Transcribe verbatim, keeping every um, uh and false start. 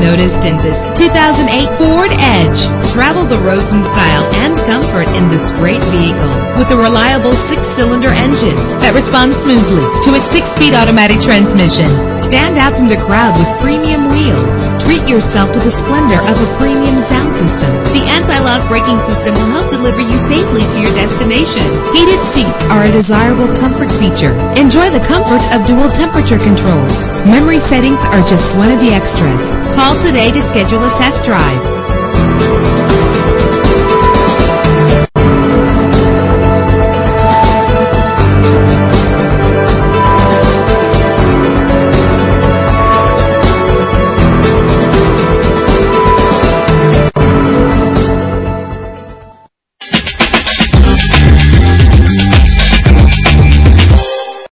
noticed in this two thousand eight Ford Edge. Travel the roads in style and comfort in this great vehicle with a reliable six-cylinder engine that responds smoothly to its six-speed automatic transmission. Stand out from the crowd with premium wheels. Treat yourself to the splendor of a premium sound system. The anti-lock braking system will help deliver you safely to your destination. Heated seats are a desirable comfort feature. Enjoy the comfort of dual temperature controls. Memory settings are just one of the extras. Call today to schedule a test drive.